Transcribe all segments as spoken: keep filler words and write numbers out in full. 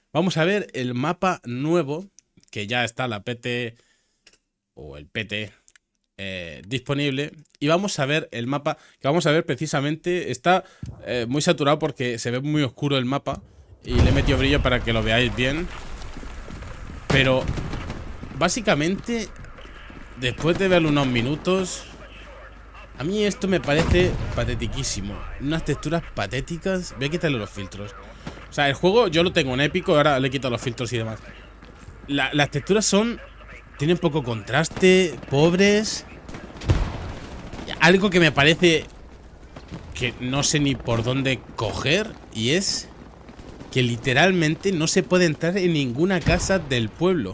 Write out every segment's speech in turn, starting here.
Vamos a ver el mapa nuevo, que ya está la P T o el P T eh, disponible. Y vamos a ver el mapa, que vamos a ver precisamente, está eh, muy saturado porque se ve muy oscuro el mapa. Y le he metido brillo para que lo veáis bien. Pero básicamente, después de verlo unos minutos, a mí esto me parece patetiquísimo. Unas texturas patéticas. Voy a quitarle los filtros. O sea, el juego yo lo tengo en épico, ahora le he quitado los filtros y demás. La, las texturas son... tienen poco contraste, pobres. Algo que me parece que no sé ni por dónde coger. Y es que literalmente no se puede entrar en ninguna casa del pueblo.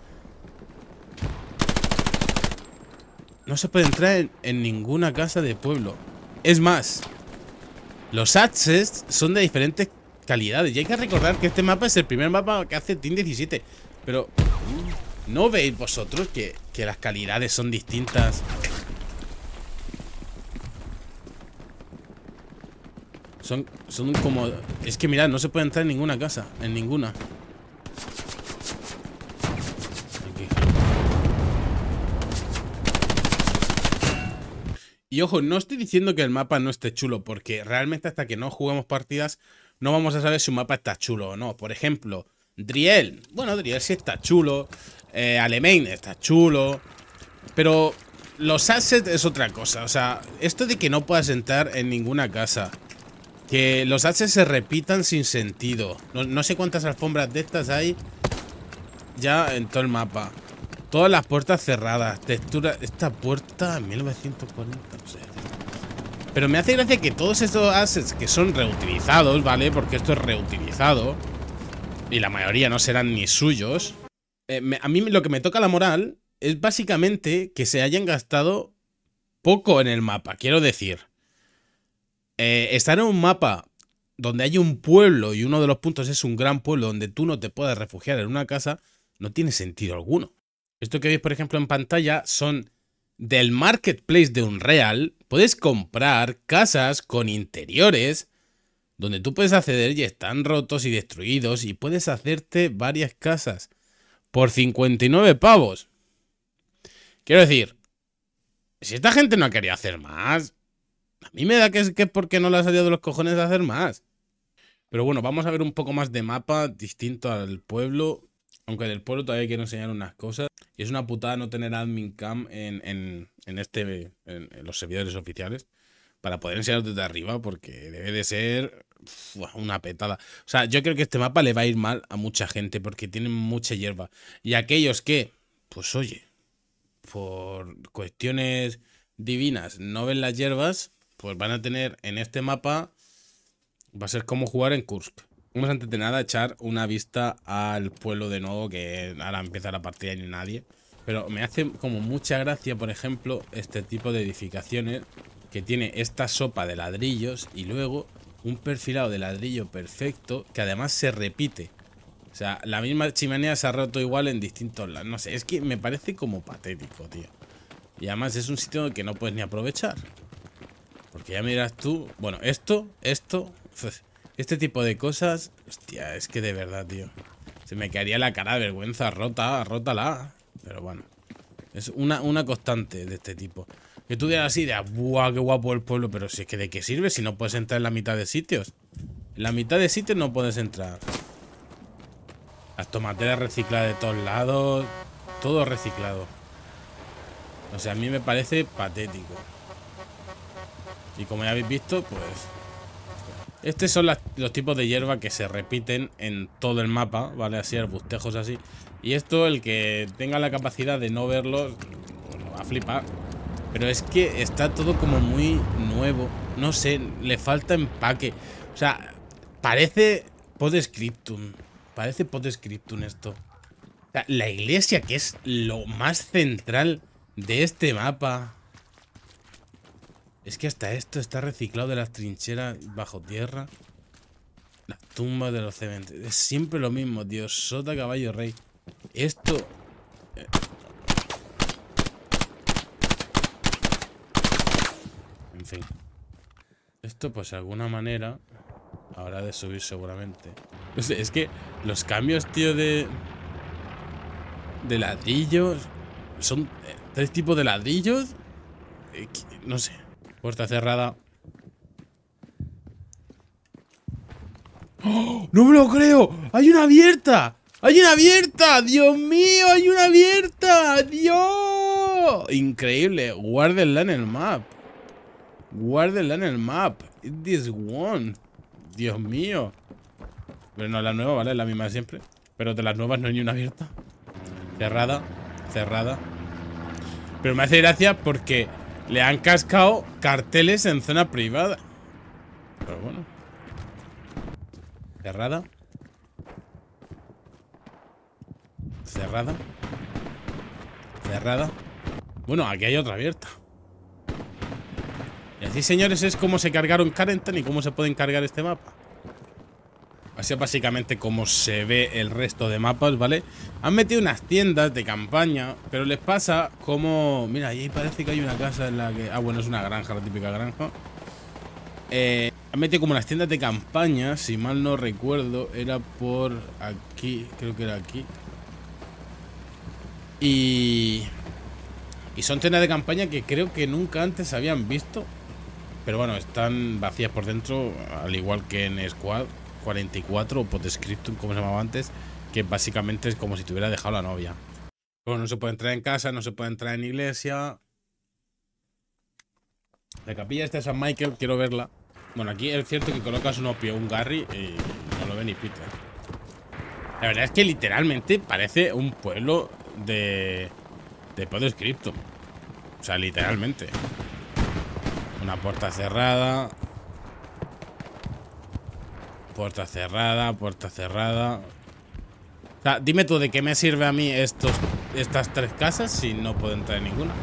No se puede entrar en, en ninguna casa del pueblo. Es más, los access son de diferentes calidades. Y hay que recordar que este mapa es el primer mapa que hace Team diecisiete. Pero ¿no veis vosotros que, que las calidades son distintas? Son, son como... Es que mirad, no se puede entrar en ninguna casa. En ninguna. Aquí. Y ojo, no estoy diciendo que el mapa no esté chulo, porque realmente hasta que no juguemos partidas no vamos a saber si un mapa está chulo o no. Por ejemplo, Driel. Bueno, Driel sí está chulo. Eh, Alemane está chulo. Pero los assets es otra cosa. O sea, esto de que no puedas entrar en ninguna casa, que los assets se repitan sin sentido. No, no sé cuántas alfombras de estas hay ya en todo el mapa. Todas las puertas cerradas. Textura... Esta puerta mil novecientos cuarenta, no sé. Pero me hace gracia que todos estos assets que son reutilizados, ¿vale? Porque esto es reutilizado y la mayoría no serán ni suyos. Eh, me, a mí lo que me toca la moral es básicamente que se hayan gastado poco en el mapa. Quiero decir, eh, estar en un mapa donde hay un pueblo y uno de los puntos es un gran pueblo donde tú no te puedes refugiar en una casa, no tiene sentido alguno. Esto que veis, por ejemplo, en pantalla son del marketplace de Unreal. Puedes comprar casas con interiores donde tú puedes acceder y están rotos y destruidos, y puedes hacerte varias casas por cincuenta y nueve pavos. Quiero decir, si esta gente no quería hacer más, a mí me da que es, que es porque no le ha salido de los cojones de hacer más. Pero bueno, vamos a ver un poco más de mapa distinto al pueblo. Aunque del pueblo todavía quiero enseñar unas cosas. Y es una putada no tener admin cam en, en, en, este, en, en los servidores oficiales para poder enseñar desde arriba, porque debe de ser uf, una petada. O sea, yo creo que este mapa le va a ir mal a mucha gente porque tiene mucha hierba. Y aquellos que, pues oye, por cuestiones divinas no ven las hierbas, pues van a tener en este mapa, va a ser como jugar en Kursk. Vamos antes de nada a echar una vista al pueblo de nuevo, que ahora empieza la partida y no hay nadie. Pero me hace como mucha gracia, por ejemplo, este tipo de edificaciones que tiene esta sopa de ladrillos y luego un perfilado de ladrillo perfecto que además se repite. O sea, la misma chimenea se ha roto igual en distintos lados. No sé, es que me parece como patético, tío. Y además es un sitio que no puedes ni aprovechar. Porque ya miras tú... Bueno, esto, esto... Este tipo de cosas... Hostia, es que de verdad, tío. Se me caería la cara de vergüenza. Rota, rótala. Pero bueno. Es una, una constante de este tipo. Que tú digas así de... ¡Buah, qué guapo el pueblo! Pero si es que ¿de qué sirve si no puedes entrar en la mitad de sitios? En la mitad de sitios no puedes entrar. Las tomateras recicladas de todos lados. Todo reciclado. O sea, a mí me parece patético. Y como ya habéis visto, pues... Estos son las, los tipos de hierba que se repiten en todo el mapa, ¿vale? Así, arbustejos así. Y esto, el que tenga la capacidad de no verlos, pues lo va a flipar. Pero es que está todo como muy nuevo. No sé, le falta empaque. O sea, parece Podscriptum. Parece Podscriptum esto. O sea, la iglesia, que es lo más central de este mapa... Es que hasta esto está reciclado de las trincheras bajo tierra. Las tumbas de los cementerios. Es siempre lo mismo, tío. Sota, caballo, rey. Esto... En fin. Esto, pues, de alguna manera... habrá de subir seguramente. No sé, es que los cambios, tío, de... De ladrillos... Son eh, tres tipos de ladrillos. Eh, no sé. Puerta cerrada. ¡Oh! ¡No me lo creo! ¡Hay una abierta! ¡Hay una abierta! ¡Dios mío! ¡Hay una abierta! ¡Dios! Increíble. Guárdenla en el map. Guárdenla en el map. It's this one. Dios mío. Pero no, la nueva, ¿vale? Es la misma de siempre. Pero de las nuevas no hay ni una abierta. Cerrada. Cerrada. Pero me hace gracia porque le han cascado carteles en zona privada. Pero bueno. Cerrada. Cerrada. Cerrada. Bueno, aquí hay otra abierta. Y así, señores, es como se cargaron Carentan y cómo se puede cargar este mapa. Así es básicamente como se ve el resto de mapas, ¿vale? Han metido unas tiendas de campaña, pero les pasa como... Mira, ahí parece que hay una casa en la que... Ah, bueno, es una granja, la típica granja. Eh, han metido como unas tiendas de campaña, si mal no recuerdo. Era por aquí, creo que era aquí. Y... Y son tiendas de campaña que creo que nunca antes habían visto. Pero bueno, están vacías por dentro, al igual que en Squad cuarenta y cuatro o Podscriptum, como se llamaba antes, que básicamente es como si te hubiera dejado la novia. Bueno, no se puede entrar en casa, no se puede entrar en iglesia. La capilla esta de San Michael, quiero verla. Bueno, aquí es cierto que colocas un opio, un Garry y no lo ve ni Peter. La verdad es que literalmente parece un pueblo de... de Podscriptum. O sea, literalmente. Una puerta cerrada. Puerta cerrada, puerta cerrada. O sea, dime tú, ¿de qué me sirve a mí estos, estas tres casas si no puedo entrar en ninguna?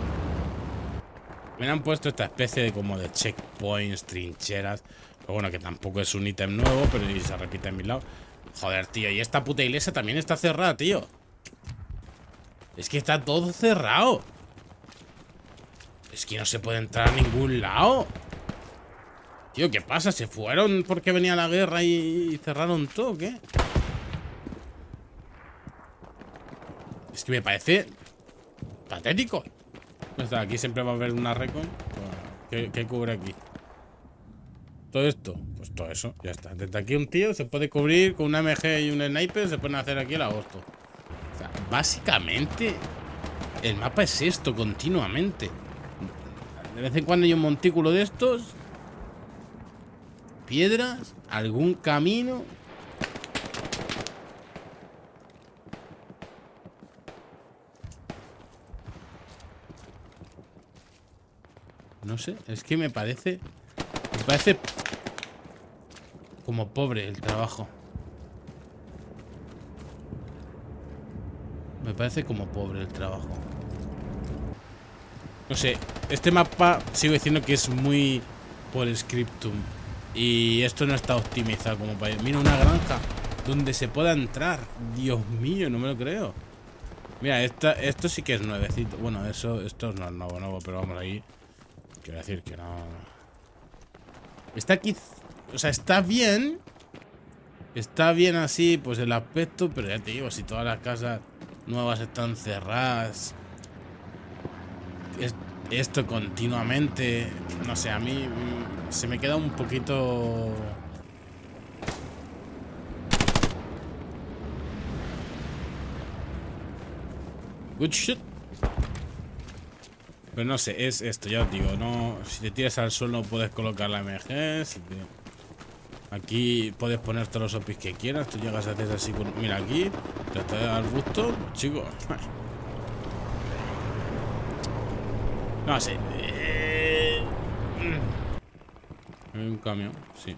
Me han puesto esta especie de como de checkpoints, trincheras. Pero bueno, que tampoco es un ítem nuevo, pero y se repite en mi lado. Joder, tío, y esta puta iglesia también está cerrada, tío. Es que está todo cerrado. Es que no se puede entrar a ningún lado. Tío, ¿qué pasa? ¿Se fueron porque venía la guerra y cerraron todo? ¿Qué? Es que me parece patético. Aquí siempre va a haber una recon. ¿Qué, qué cubre aquí? ¿Todo esto? Pues todo eso, ya está. Desde aquí un tío se puede cubrir con una M G y un sniper. Se pueden hacer aquí el agosto. O sea, básicamente el mapa es esto continuamente. De vez en cuando hay un montículo de estos. Piedras, algún camino. No sé, es que me parece... Me parece... como pobre el trabajo. Me parece como pobre el trabajo. No sé, este mapa sigo diciendo que es muy Podscriptum. Y esto no está optimizado como para... Mira, una granja donde se pueda entrar. Dios mío, no me lo creo. Mira, esta, esto sí que es nuevecito. Bueno, eso, esto no es nuevo, nuevo, pero vamos ahí. Quiero decir que no... Está aquí... O sea, está bien. Está bien así, pues el aspecto. Pero ya te digo, si todas las casas nuevas están cerradas... Es, esto continuamente... No sé, a mí... Se me queda un poquito... Good shit. Pero no sé, es esto, ya os digo, no. Si te tiras al suelo puedes colocar la M G. Si te... Aquí puedes poner todos los opis que quieras. Tú llegas a hacer así con... Mira, aquí te estás al gusto, chicos. No sé. Eh... Hay un camión, sí.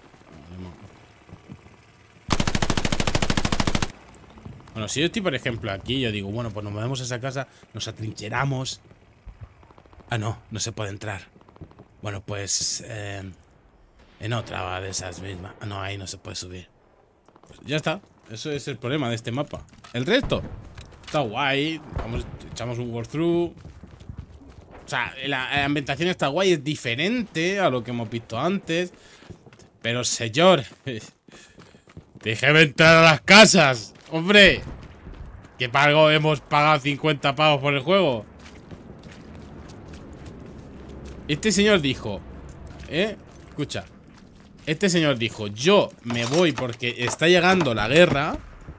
Bueno, si yo estoy, por ejemplo, aquí, yo digo, bueno, pues nos movemos a esa casa, nos atrincheramos. Ah, no, no se puede entrar. Bueno, pues... Eh, en otra de esas mismas. Ah, no, ahí no se puede subir. Pues ya está. Eso es el problema de este mapa. El resto está guay. Vamos, echamos un walkthrough. O sea, la, la ambientación está guay. Es diferente a lo que hemos visto antes. Pero, señor... Déjeme entrar a las casas. Hombre. ¿Qué pago hemos pagado cincuenta pavos por el juego? Este señor dijo, ¿eh? Escucha. Este señor dijo, yo me voy porque está llegando la guerra,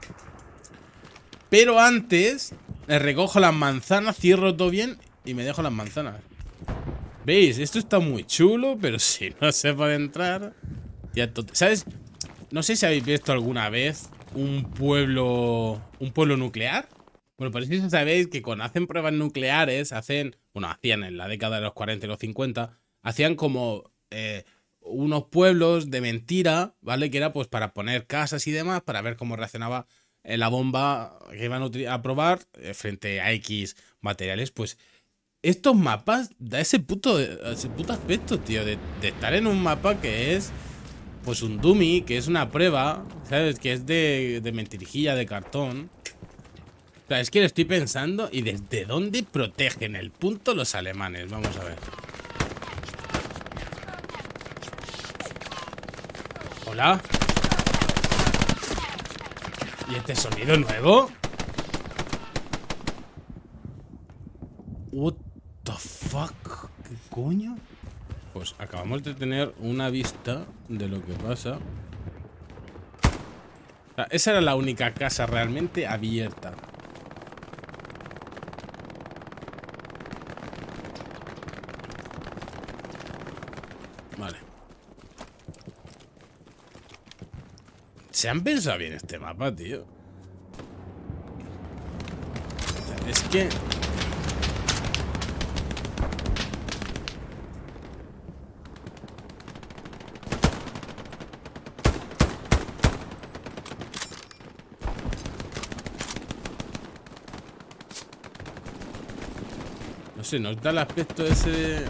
pero antes le recojo las manzanas, cierro todo bien y me dejo las manzanas. ¿Veis? Esto está muy chulo, pero si no se puede entrar... ¿Sabes? No sé si habéis visto alguna vez un pueblo... un pueblo nuclear. Bueno, por eso sabéis que cuando hacen pruebas nucleares, hacen... Bueno, hacían en la década de los cuarenta y los cincuenta, hacían como eh, unos pueblos de mentira, ¿vale? Que era pues para poner casas y demás, para ver cómo reaccionaba eh, la bomba que iban a, a probar eh, frente a X materiales. Pues estos mapas da ese puto, ese puto aspecto, tío, de, de estar en un mapa que es pues un dummy, que es una prueba, ¿sabes? Que es de, de mentirijilla, de cartón. O sea, es que lo estoy pensando. ¿Y desde dónde protegen el punto los alemanes? Vamos a ver. Hola. ¿Y este sonido nuevo? What the fuck? ¿Qué coño? Pues acabamos de tener una vista de lo que pasa. O sea, esa era la única casa realmente abierta. Vale. Se han pensado bien este mapa, tío. O sea, es que... No sé, nos da el aspecto ese de...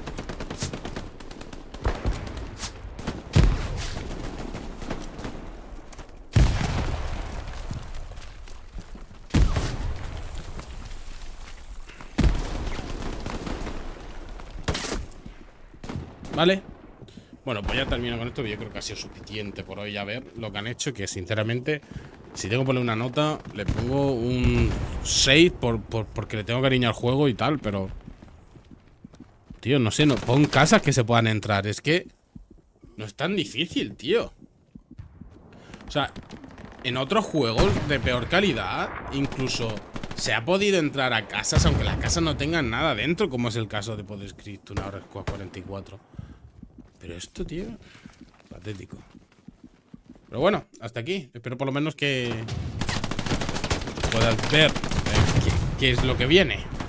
Vale. Bueno, pues ya termino con esto. Yo creo que ha sido suficiente por hoy a ver lo que han hecho. Que sinceramente, si tengo que poner una nota, le pongo un seis por, por, porque le tengo cariño al juego y tal, pero... Tío, no sé, no, pon casas que se puedan entrar. Es que no es tan difícil, tío. O sea, en otros juegos de peor calidad, incluso se ha podido entrar a casas aunque las casas no tengan nada dentro, como es el caso de Podscript, una hora cuarenta y cuatro. Pero esto, tío, patético. Pero bueno, hasta aquí. Espero por lo menos que puedas ver eh, qué, qué es lo que viene.